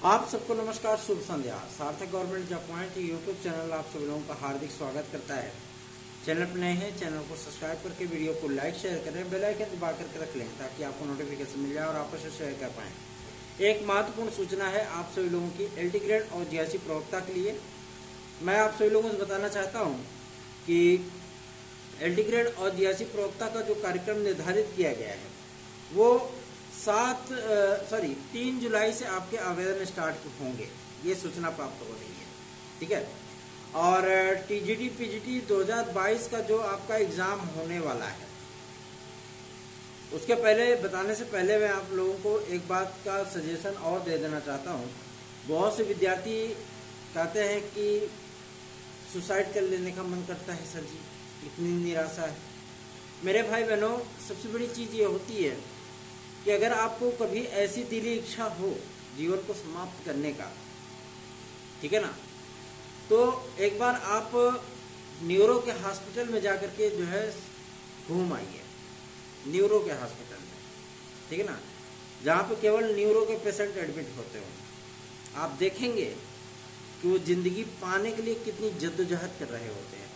आप सबको नमस्कार, शुभ संध्या। Sarthak government job point YouTube channel आप सभी लोगों का हार्दिक स्वागत करता है। चैनल पर नए हैं, चैनल को सब्सक्राइब करके वीडियो को लाइक शेयर करें, बेल आइकन दबा करके रख लें ताकि आपको नोटिफिकेशन मिल जाए और आपस में शेयर कर पाएं। एक महत्वपूर्ण सूचना है आप सभी लोगों की एलटी ग्रेड और जीआईसी प्रवक्ता के लिए। मैं आप सभी लोगों को बताना चाहता हूँ कि एलटी ग्रेड और जीआईसी प्रवक्ता का जो कार्यक्रम निर्धारित किया गया है वो 3 जुलाई से आपके आवेदन स्टार्ट होंगे, ये सूचना प्राप्त हो रही है। ठीक है। और टीजीटी पीजीटी 2022 का जो आपका एग्जाम होने वाला है उसके पहले बताने से पहले मैं आप लोगों को एक बात का सजेशन और दे देना चाहता हूँ। बहुत से विद्यार्थी कहते हैं कि सुसाइड कर लेने का मन करता है सर जी, इतनी निराशा है। मेरे भाई बहनों, सबसे बड़ी चीज़ ये होती है कि अगर आपको कभी ऐसी दिली इच्छा हो जीवन को समाप्त करने का, ठीक है ना, तो एक बार आप न्यूरो के हॉस्पिटल में जाकर के जो है घूम आइए, न्यूरो के हॉस्पिटल में, ठीक है ना, जहाँ पे केवल न्यूरो के पेशेंट एडमिट होते हो। आप देखेंगे कि वो जिंदगी पाने के लिए कितनी जद्दोजहद कर रहे होते हैं।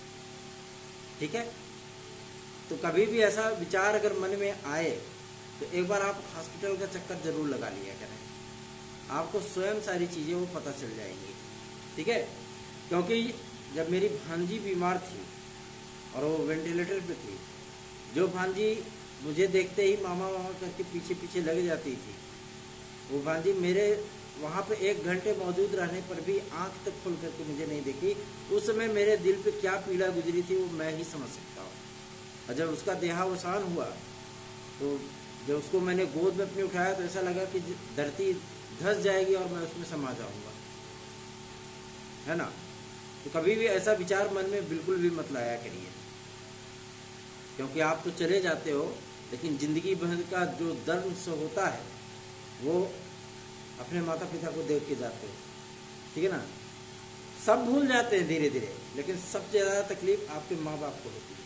ठीक है। तो कभी भी ऐसा विचार अगर मन में आए तो एक बार आप हॉस्पिटल का चक्कर जरूर लगा लिया करें, आपको स्वयं सारी चीज़ें वो पता चल जाएंगी। ठीक है। क्योंकि जब मेरी भांजी बीमार थी और वो वेंटिलेटर पे थी, जो भांजी मुझे देखते ही मामा मामा करके पीछे पीछे लग जाती थी, वो भांजी मेरे वहाँ पे 1 घंटे मौजूद रहने पर भी आंख तक खोल करके मुझे नहीं देखी। उस समय मेरे दिल पे क्या पीड़ा गुजरी थी वो मैं ही समझ सकता हूँ। और जब उसका देहावसान हुआ तो जब उसको मैंने गोद में अपने उठाया तो ऐसा लगा कि धरती धंस जाएगी और मैं उसमें समा जाऊंगा, है ना। तो कभी भी ऐसा विचार मन में बिल्कुल भी मत लाया करिए, क्योंकि आप तो चले जाते हो लेकिन जिंदगी भर का जो दर्द से होता है वो अपने माता पिता को देख के जाते हो। ठीक है ना। सब भूल जाते हैं धीरे धीरे, लेकिन सबसे ज़्यादा तकलीफ आपके माँ बाप को होती है।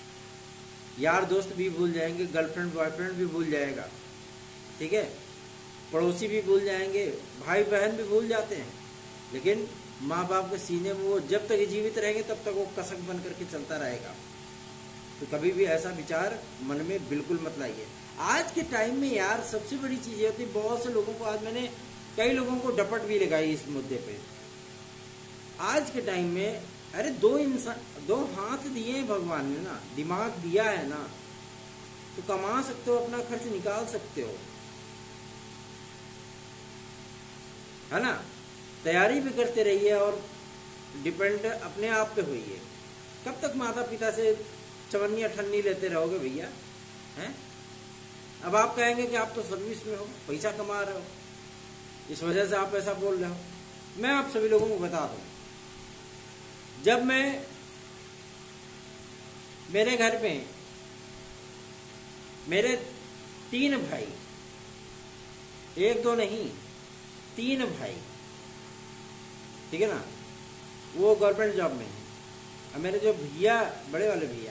यार दोस्त भी भूल जाएंगे, गर्लफ्रेंड बॉयफ्रेंड भी भूल जाएगा, ठीक है, पड़ोसी भी भूल जाएंगे, भाई बहन भी भूल जाते हैं, लेकिन माँ बाप के सीने में वो जब तक जीवित रहेंगे तब तक वो कसक बन करके चलता रहेगा। तो कभी भी ऐसा विचार मन में बिल्कुल मत लाइए। आज के टाइम में यार सबसे बड़ी चीज़ ये होती है, बहुत से लोगों को, आज मैंने कई लोगों को डपट भी लगाई इस मुद्दे पे। आज के टाइम में अरे दो हाथ दिए भगवान ने ना, दिमाग दिया है ना, तो कमा सकते हो, अपना खर्च निकाल सकते हो, है ना। तैयारी भी करते रहिए और डिपेंड अपने आप पे होइए। कब तक माता पिता से चवन्नी अठन्नी लेते रहोगे भैया, हैं। अब आप कहेंगे कि आप तो सर्विस में हो, पैसा कमा रहे हो, इस वजह से आप ऐसा बोल रहे हो। मैं आप सभी लोगों को बता दूं, जब मैं मेरे घर में मेरे 3 भाई, 1-2 नहीं 3 भाई, ठीक है ना, वो गवर्नमेंट जॉब में है। और मेरे जो भैया, बड़े वाले भैया,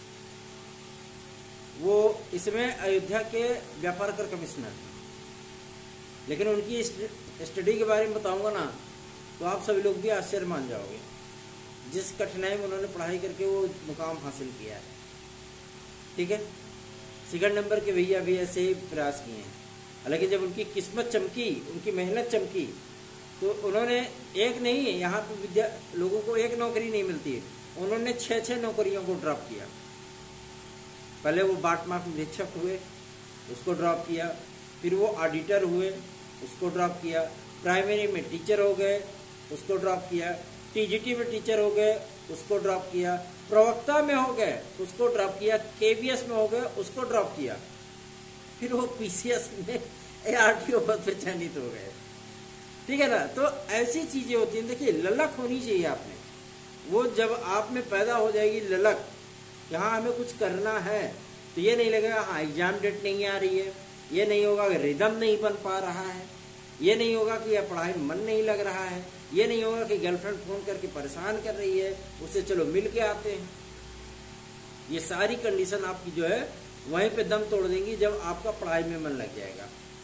वो इसमें अयोध्या के व्यापार कर कमिश्नर हैं। लेकिन उनकी स्टडी के बारे में बताऊंगा ना तो आप सभी लोग भी आश्चर्य मान जाओगे, जिस कठिनाई में उन्होंने पढ़ाई करके वो मुकाम हासिल किया है। ठीक है। 2nd नंबर के भैया भी ऐसे ही प्रयास किए हैं। हालांकि जब उनकी किस्मत चमकी, उनकी मेहनत चमकी, तो उन्होंने एक नहीं, यहाँ पे लोगों को एक नौकरी नहीं मिलती है, उन्होंने 6 नौकरियों को ड्रॉप किया। पहले वो बाटमार्क निरीक्षक हुए, उसको ड्रॉप किया, फिर वो ऑडिटर हुए, उसको ड्रॉप किया, प्राइमरी में टीचर हो गए, उसको ड्रॉप किया, टीजीटी में टीचर हो गए, उसको ड्रॉप किया, प्रवक्ता में हो गए, उसको ड्रॉप किया, केवीएस में हो गए, उसको ड्रॉप किया, फिर वो पीसीएस में आरटीओ पद पे चयनित हो गए। ठीक है ना। तो ऐसी चीजें होती हैं। देखिए, ललक होनी चाहिए आप में, वो जब आप में पैदा हो जाएगी ललक, यहाँ हमें कुछ करना है, तो ये नहीं लगेगा हाँ एग्जाम डेट नहीं आ रही है, ये नहीं होगा कि रिदम नहीं बन पा रहा है, ये नहीं होगा कि यह पढ़ाई में मन नहीं लग रहा है, ये नहीं होगा कि गर्लफ्रेंड फोन करके परेशान कर रही है, उससे चलो मिल के आते हैं। ये सारी कंडीशन आपकी जो है वहीं पे दम तोड़ देंगी जब आपका पढ़ाई में मन लग जाएगा।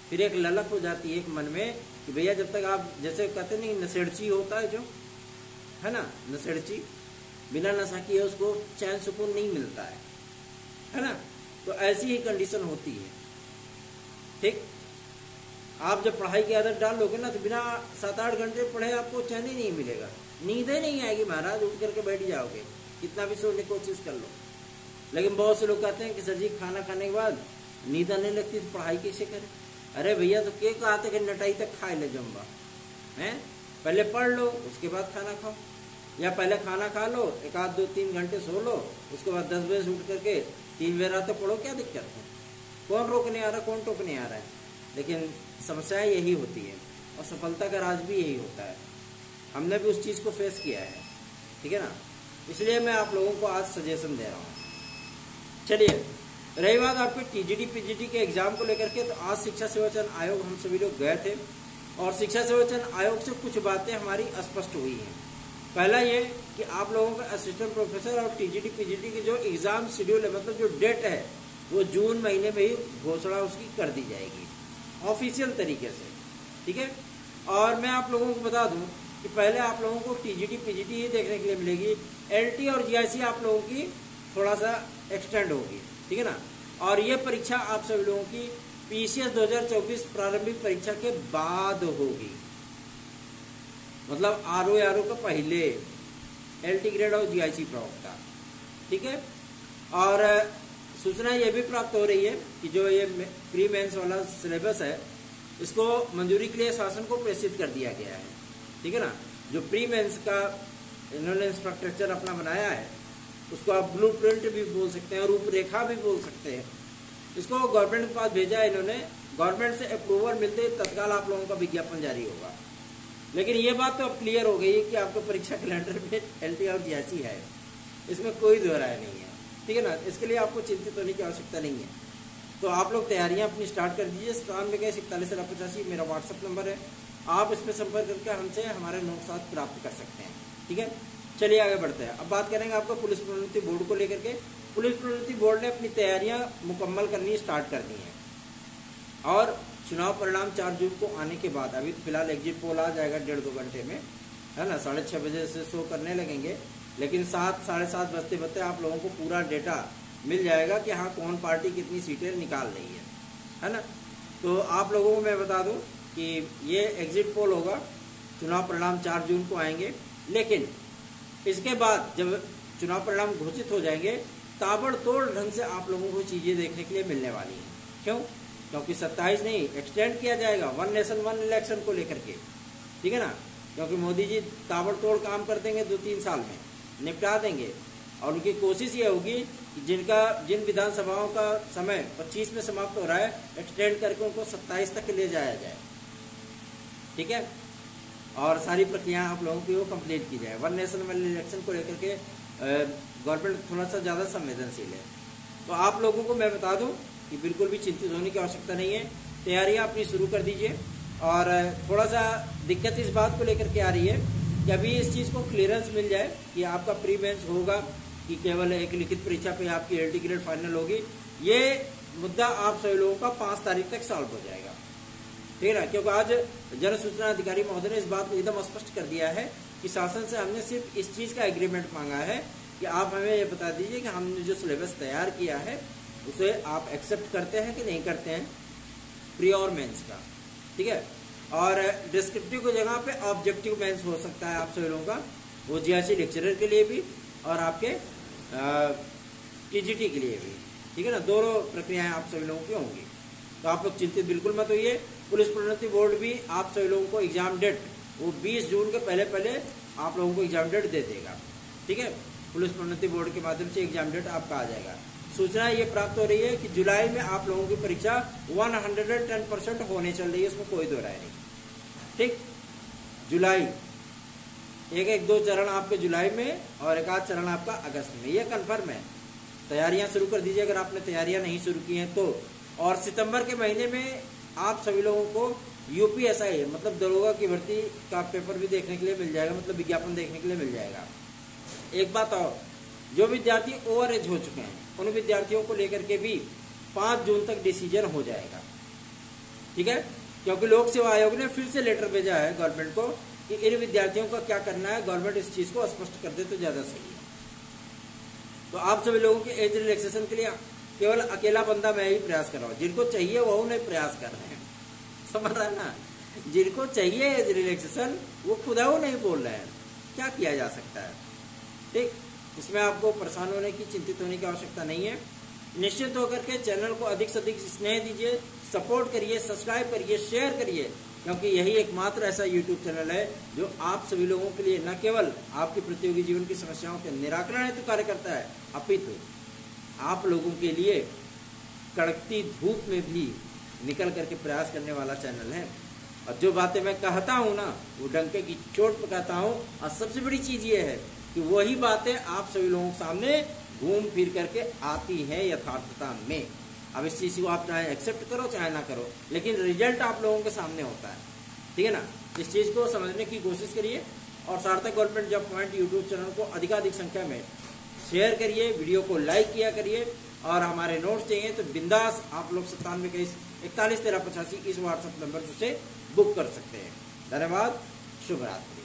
फिर एक ललक हो जाती है एक मन में कि भैया जब तक आप, जैसे कहते नहीं नशेड़ची होता है जो है ना, नशेड़ची बिना नशा किए उसको चैन सुकून नहीं मिलता है ना। तो ऐसी ही कंडीशन होती है। ठीक, आप जब पढ़ाई की आदत डाल लोगे ना तो बिना 7-8 घंटे पढ़े आपको चैन ही नहीं मिलेगा, नींद ही नहीं आएगी महाराज, उठ करके बैठ जाओगे कितना भी सोने की कोशिश कर लो। लेकिन बहुत से लोग कहते हैं कि सर जी खाना खाने के बाद नींद आने लगती तो पढ़ाई कैसे करें। अरे भैया तो क्या कहते कि नटाई तक खाए ले जम्बा है, पहले पढ़ लो उसके बाद खाना खाओ, या पहले खाना खा लो, 1-2-3 घंटे सो लो, उसके बाद 10 बजे उठ करके 3 बजे रात पढ़ो, क्या दिक्कत है, कौन रोकने आ रहा है, कौन टोकने आ रहा है। लेकिन समस्याएं यही होती है और सफलता का राज भी यही होता है। हमने भी उस चीज़ को फेस किया है, ठीक है ना, इसलिए मैं आप लोगों को आज सजेशन दे रहा हूँ। चलिए, रही बात आपके टीजीटी पीजीटी के एग्जाम को लेकर के, तो आज शिक्षा सेवा चयन आयोग हम सभी लोग गए थे और शिक्षा सेवा चयन आयोग से कुछ बातें हमारी स्पष्ट हुई हैं। पहला ये कि आप लोगों का असिस्टेंट प्रोफेसर और टीजीटी पीजीटी की जो एग्जाम शेड्यूल है, मतलब जो डेट है, वो जून महीने में ही घोषणा उसकी कर दी जाएगी ऑफिशियल तरीके से, ठीक है। और मैं आप लोगों को बता दूं कि पहले आप लोगों को टीजीटी पीजीटी ही देखने के लिए मिलेगी, एलटी और जीआईसी आप लोगों की थोड़ा सा एक्सटेंड होगी, ठीक है ना। और ये परीक्षा आप सभी लोगों की पीसीएस 2024 प्रारंभिक परीक्षा के बाद होगी, मतलब आरओ का पहले, एलटी ग्रेड और जीआईसी प्रवक्ता, ठीक है। और सूचना ये भी प्राप्त हो रही है कि जो ये प्री मेंस वाला सिलेबस है, इसको मंजूरी के लिए शासन को प्रेषित कर दिया गया है, ठीक है ना। जो प्री मेंस का इन्होंने इंफ्रास्ट्रक्चर अपना बनाया है, उसको आप ब्लूप्रिंट भी बोल सकते हैं, रूपरेखा भी बोल सकते हैं, इसको गवर्नमेंट के पास भेजा है इन्होंने। गवर्नमेंट से अप्रूवल मिलते ही तत्काल आप लोगों का विज्ञापन जारी होगा। लेकिन ये बात तो अब क्लियर हो गई है कि आपका परीक्षा कैलेंडर में एलटी और जीआईसी है, इसमें कोई दो राय नहीं है, ठीक है ना। इसके लिए आपको चिंतित होने की आवश्यकता नहीं है। तो आप लोग तैयारियां अपनी स्टार्ट कर दीजिए। 9741 मेरा व्हाट्सअप नंबर है, आप इस पर संपर्क करके हमसे हमारे नोट साथ प्राप्त कर सकते हैं, ठीक है। चलिए आगे बढ़ते हैं। अब बात करेंगे आपको पुलिस प्रोन्नति बोर्ड को लेकर के। पुलिस प्रोन्नति बोर्ड ने अपनी तैयारियां मुकम्मल करनी स्टार्ट कर दी हैं और चुनाव परिणाम 4 जून को आने के बाद, अभी फिलहाल एग्जिट पोल आ जाएगा 1.5-2 घंटे में, है ना, 6:30 बजे से शो करने लगेंगे। लेकिन 7-7:30 बजते बजते आप लोगों को पूरा डेटा मिल जाएगा कि हाँ कौन पार्टी कितनी सीटें निकाल रही है ना। तो आप लोगों को मैं बता दूं कि ये एग्जिट पोल होगा, चुनाव परिणाम 4 जून को आएंगे। लेकिन इसके बाद जब चुनाव परिणाम घोषित हो जाएंगे, ताबड़तोड़ ढंग से आप लोगों को चीजें देखने के लिए मिलने वाली हैं। क्यों? क्योंकि 27 नहीं, एक्सटेंड किया जाएगा 1 नेशन 1 इलेक्शन को लेकर के, ठीक है ना। क्योंकि मोदी जी ताबड़तोड़ काम कर देंगे, 2-3 साल में निपटा देंगे। और उनकी कोशिश ये होगी कि जिन विधानसभाओं का समय 25 में समाप्त हो रहा है, एक्सटेंड करके उनको 27 तक ले जाया जाए, ठीक है। और सारी प्रक्रिया आप लोगों की वो कंप्लीट की जाए। 1 नेशन 1 इलेक्शन को लेकर के गवर्नमेंट थोड़ा सा ज़्यादा संवेदनशील है। तो आप लोगों को मैं बता दूं कि बिल्कुल भी चिंतित होने की आवश्यकता नहीं है, तैयारियां अपनी शुरू कर दीजिए। और थोड़ा सा दिक्कत इस बात को लेकर के आ रही है कि अभी इस चीज़ को क्लियरेंस मिल जाए कि आपका प्री मेंस होगा कि केवल एक लिखित परीक्षा पे आपकी एलटी ग्रेड फाइनल होगी। ये मुद्दा आप सभी लोगों का 5 तारीख तक सॉल्व हो जाएगा, ठीक है ना। क्योंकि आज जन सूचना अधिकारी महोदय ने इस बात को एकदम स्पष्ट कर दिया है कि शासन से हमने सिर्फ इस चीज़ का एग्रीमेंट मांगा है कि आप हमें ये बता दीजिए कि हमने जो सिलेबस तैयार किया है उसे आप एक्सेप्ट करते हैं कि नहीं करते हैं, प्री और मेंस का, ठीक है। और डिस्क्रिप्टिव की जगह पे ऑब्जेक्टिव मेंस हो सकता है आप सभी लोगों का, वो जीआईसी लेक्चरर के लिए भी और आपके टीजीटी के लिए भी, ठीक है ना। दोनों प्रक्रियाएं आप सभी लोगों की होंगी। तो आप लोग चिंतित बिल्कुल मत होइए। पुलिस प्रोन्नति बोर्ड भी आप सभी लोगों को एग्जाम डेट वो 20 जून के पहले आप लोगों को एग्जाम डेट दे देगा, ठीक है। पुलिस प्रोन्नति बोर्ड के माध्यम से एग्जाम डेट आपका आ जाएगा। सूचना ये प्राप्त हो रही है कि जुलाई में आप लोगों की परीक्षा 110% होने चल रही है, उसमें कोई दो राय नहीं, ठीक। जुलाई 1-2 चरण आपके जुलाई में और 1-8 चरण आपका अगस्त में, ये कन्फर्म है। तैयारियां शुरू कर दीजिए अगर आपने तैयारियां नहीं शुरू की हैं तो। और सितंबर के महीने में आप सभी लोगों को यूपीएसआई मतलब दरोगा की भर्ती का पेपर भी देखने के लिए मिल जाएगा, मतलब विज्ञापन देखने के लिए मिल जाएगा। एक बात और, जो विद्यार्थी ओवर एज हो चुके हैं उन विद्यार्थियों को लेकर के भी 5 जून तक डिसीजन हो जाएगा, ठीक है, क्योंकि लोक सेवा आयोग ने फिर से लेटर भेजा है गवर्नमेंट को कि इन विद्यार्थियों का क्या करना है, गवर्नमेंट इस चीज को स्पष्ट कर दे तो ज्यादा सही है। तो आप सभी लोगों के एज रिलैक्सेशन के लिए केवल अकेला बंदा मैं ही प्रयास कर रहा हूँ, जिनको चाहिए वो नहीं प्रयास कर रहे हैं, समझ रहा है ना, जिनको चाहिए एज रिलैक्सेशन वो खुदा वो नहीं बोल रहे हैं, क्या किया जा सकता है। ठीक, इसमें आपको परेशान होने की, चिंतित होने की आवश्यकता नहीं है। निश्चित होकर के चैनल को अधिक से अधिक स्नेह दीजिए, सपोर्ट करिए, सब्सक्राइब करिए, शेयर करिए, क्योंकि यही एकमात्र ऐसा यूट्यूब चैनल है जो आप सभी लोगों के लिए न केवल आपके प्रतियोगी जीवन की समस्याओं के निराकरण हेतु कार्य करता है, अपितु आप लोगों के लिए कड़कती धूप में भी निकल करके प्रयास करने वाला चैनल है। और जो बातें मैं कहता हूँ ना, वो डंके की चोट पर कहता हूँ, और सबसे बड़ी चीज ये है कि वही बातें आप सभी लोगों के सामने घूम फिर करके आती है यथार्थता में। अब इस चीज को आप चाहे एक्सेप्ट करो चाहे ना करो, लेकिन रिजल्ट आप लोगों के सामने होता है, ठीक है ना। इस चीज को समझने की कोशिश करिए और Sarthak government job point YouTube channel को अधिकाधिक संख्या में शेयर करिए, वीडियो को लाइक किया करिए, और हमारे नोट्स चाहिए तो बिंदास आप लोग 9721411385 इस व्हाट्सएप नंबर से बुक कर सकते हैं। धन्यवाद, शुभ रात्रि।